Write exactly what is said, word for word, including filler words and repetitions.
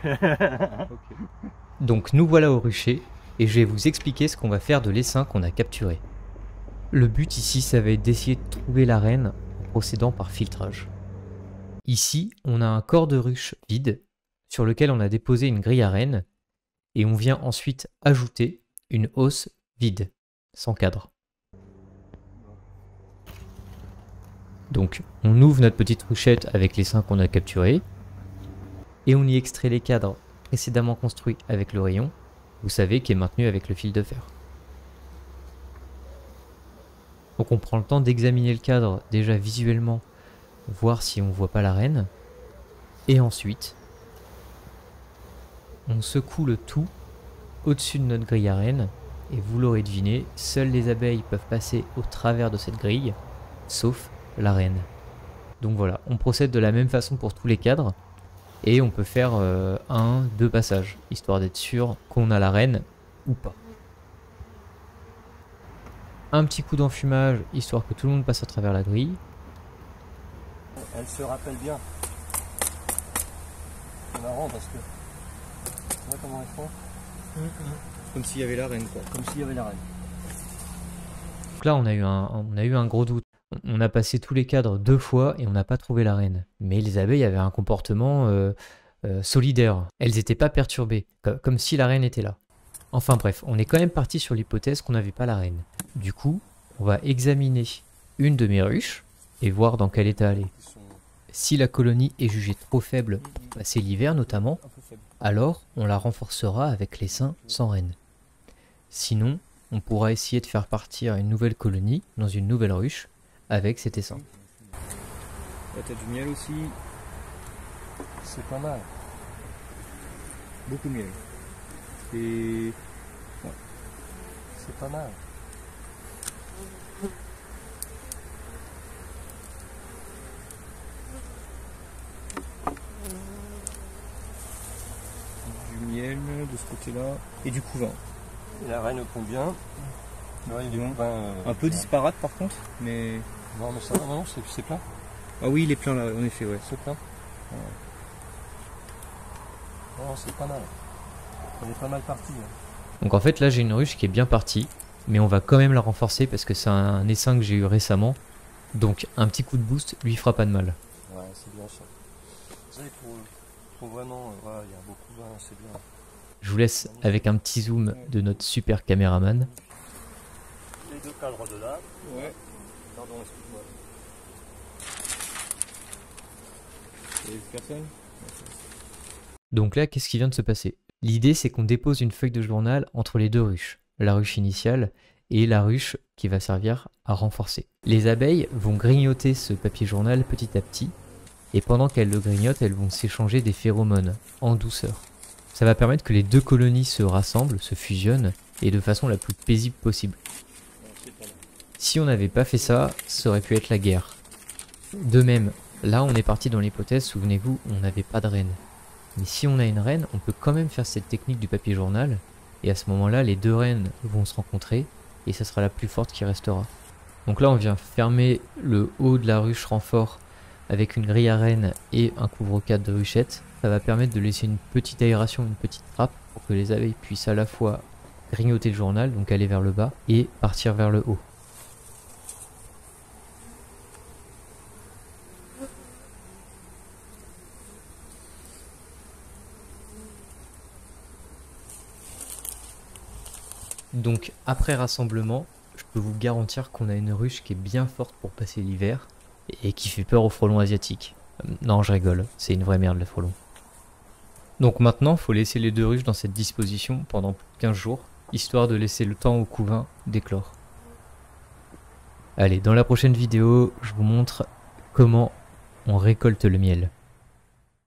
Okay. Donc nous voilà au rucher, et je vais vous expliquer ce qu'on va faire de l'essaim qu'on a capturé. Le but ici, ça va être d'essayer de trouver la reine en procédant par filtrage. Ici, on a un corps de ruche vide, sur lequel on a déposé une grille à reine, et on vient ensuite ajouter une hausse vide, sans cadre. Donc on ouvre notre petite ruchette avec l'essaim qu'on a capturé, et on y extrait les cadres précédemment construits avec le rayon, vous savez, qui est maintenu avec le fil de fer. Donc on prend le temps d'examiner le cadre déjà visuellement, voir si on voit pas la reine, et ensuite on secoue le tout au-dessus de notre grille à reine, et vous l'aurez deviné, seules les abeilles peuvent passer au travers de cette grille, sauf la reine. Donc voilà, on procède de la même façon pour tous les cadres, et on peut faire euh, un, deux passages, histoire d'être sûr qu'on a la reine ou pas. Un petit coup d'enfumage, histoire que tout le monde passe à travers la grille. Elle se rappelle bien. C'est marrant parce que tu vois comment elles font. Comme s'il y avait la reine, quoi. Comme s'il y avait la reine. Donc là on a eu un, on a eu un gros doute. On a passé tous les cadres deux fois et on n'a pas trouvé la reine. Mais les abeilles avaient un comportement euh, euh, solidaire. Elles n'étaient pas perturbées, comme, comme si la reine était là. Enfin bref, on est quand même parti sur l'hypothèse qu'on n'avait pas la reine. Du coup, on va examiner une de mes ruches et voir dans quel état elle est. Si la colonie est jugée trop faible pour passer l'hiver notamment, alors on la renforcera avec l'essaim sans reine. Sinon, on pourra essayer de faire partir une nouvelle colonie dans une nouvelle ruche avec cet essaim. Là, t'as du miel aussi. C'est pas mal. Beaucoup de miel. Et... Ouais. C'est pas mal. Du miel de ce côté-là. Et du couvain. Et la reine combien? Ouais, il est Bon. ben, euh, Un peu disparate par contre, mais... Non mais ça, non, c'est c'est plein. Ah oui, il est plein là, en effet, ouais. C'est plein. Ouais. Non, c'est pas mal. On est pas mal parti. Hein. Donc en fait là j'ai une ruche qui est bien partie, mais on va quand même la renforcer parce que c'est un essaim que j'ai eu récemment. Donc un petit coup de boost lui fera pas de mal. Ouais, c'est bien ça. Ça, il faut, faut vraiment... euh, voilà, il y a beaucoup de vin, c'est bien. Je vous laisse avec un petit zoom de notre super caméraman. Les deux cadres de là. Ouais. Pardon, excuse-moi. Et personne. Donc là qu'est-ce qui vient de se passer? L'idée c'est qu'on dépose une feuille de journal entre les deux ruches, la ruche initiale et la ruche qui va servir à renforcer. Les abeilles vont grignoter ce papier journal petit à petit, et pendant qu'elles le grignotent, elles vont s'échanger des phéromones en douceur. Ça va permettre que les deux colonies se rassemblent, se fusionnent, et de façon la plus paisible possible. Si on n'avait pas fait ça, ça aurait pu être la guerre. De même, là on est parti dans l'hypothèse, souvenez-vous, on n'avait pas de reine. Mais si on a une reine, on peut quand même faire cette technique du papier journal, et à ce moment-là, les deux reines vont se rencontrer, et ça sera la plus forte qui restera. Donc là, on vient fermer le haut de la ruche renfort avec une grille à reine et un couvre-cadre de ruchette. Ça va permettre de laisser une petite aération, une petite trappe, pour que les abeilles puissent à la fois grignoter le journal, donc aller vers le bas, et partir vers le haut. Donc après rassemblement, je peux vous garantir qu'on a une ruche qui est bien forte pour passer l'hiver et qui fait peur aux frelons asiatiques. Euh, non, je rigole, c'est une vraie merde le frelon. Donc maintenant, il faut laisser les deux ruches dans cette disposition pendant quinze jours, histoire de laisser le temps au couvain d'éclore. Allez, dans la prochaine vidéo, je vous montre comment on récolte le miel.